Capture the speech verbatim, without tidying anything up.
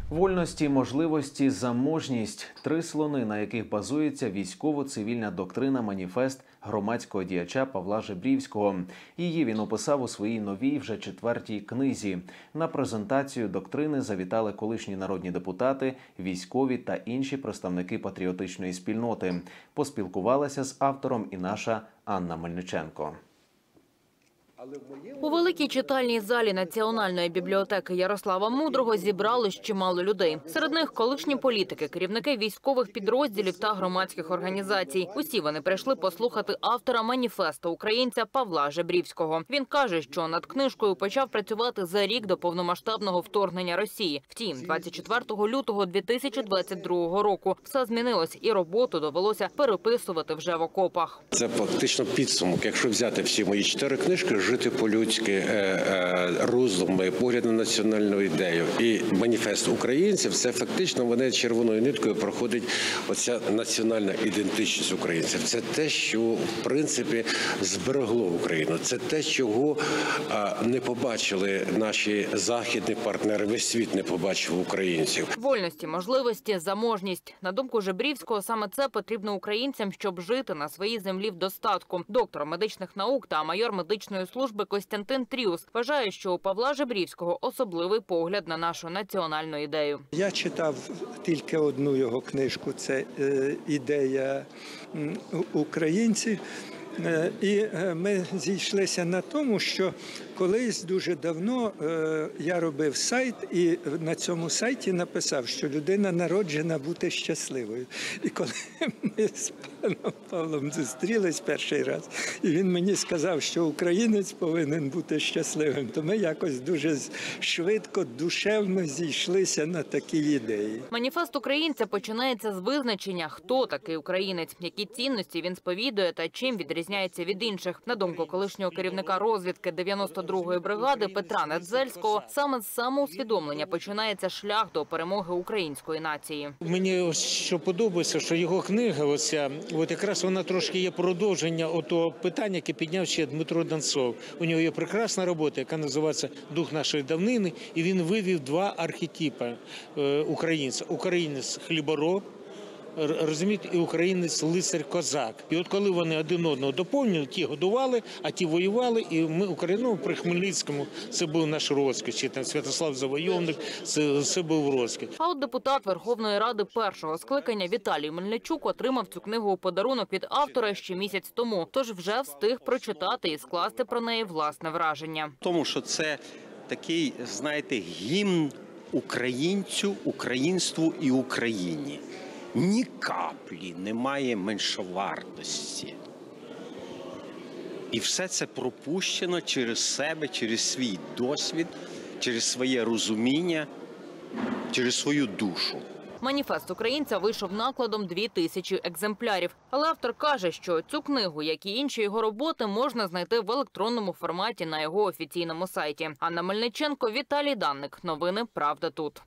Вольності, можливості, заможність – три слони, на яких базується військово-цивільна доктрина «Маніфест» громадського діяча Павла Жебрівського. Її він описав у своїй новій, вже четвертій книзі. На презентацію доктрини завітали колишні народні депутати, військові та інші представники патріотичної спільноти. Поспілкувалася з автором і наша Анна Мельниченко. У великій читальній залі Національної бібліотеки Ярослава Мудрого зібралось чимало людей. Серед них колишні політики, керівники військових підрозділів та громадських організацій. Усі вони прийшли послухати автора «Маніфесту» українця Павла Жебрівського. Він каже, що над книжкою почав працювати за рік до повномасштабного вторгнення Росії. Втім, двадцять четвертого лютого дві тисячі двадцять другого року все змінилось і роботу довелося переписувати вже в окопах. Це фактично підсумок. Якщо взяти всі мої чотири книжки, «Жити по-людськи», «Роздуми», «Погляд на національну ідею» і «Маніфест українців» – це фактично вони червоною ниткою проходить оця національна ідентичність українців. Це те, що в принципі зберегло Україну. Це те, чого не побачили наші західні партнери, весь світ не побачив українців. Вольності, можливості, заможність. На думку Жебрівського, саме це потрібно українцям, щоб жити на своїй землі в достатку. Доктор медичних наук та майор медичної служби Костянтин Тріус вважає, що у Павла Жебрівського особливий погляд на нашу національну ідею. Я читав тільки одну його книжку, це «Ідея українців». І ми зійшлися на тому, що колись дуже давно я робив сайт і на цьому сайті написав, що людина народжена бути щасливою. І коли ми з паном Павлом зустрілись перший раз, і він мені сказав, що українець повинен бути щасливим, то ми якось дуже швидко, душевно зійшлися на такі ідеї. Маніфест українця починається з визначення, хто такий українець, які цінності він сповідує та чим відрізняється від інших. На думку колишнього керівника розвідки дев'яносто другої бригади Петра Недзельського, саме з самоусвідомлення починається шлях до перемоги української нації. Мені ось що подобається, що його книга, оця, от якраз вона трошки є продовження отого питання, яке підняв ще Дмитро Донцов. У нього є прекрасна робота, яка називається «Дух нашої давнини», і він вивів два архетипи українця. Українець хлібороб, розумієте, і українець лицар-козак. І от коли вони один одного доповнювали, ті годували, а ті воювали, і ми, Україну, при Хмельницькому, це був наш розкіш, чи там Святослав Завойовник, це, це був розкіш. А от депутат Верховної Ради першого скликання Віталій Мельничук отримав цю книгу у подарунок від автора ще місяць тому, тож вже встиг прочитати і скласти про неї власне враження. Тому що це такий, знаєте, гімн українцю, українству і Україні. Ні каплі немає меншовартості. І все це пропущено через себе, через свій досвід, через своє розуміння, через свою душу. Маніфест українця вийшов накладом дві тисячі екземплярів. Але автор каже, що цю книгу, як і інші його роботи, можна знайти в електронному форматі на його офіційному сайті. Анна Мельниченко, Віталій Данник. Новини «Правда тут».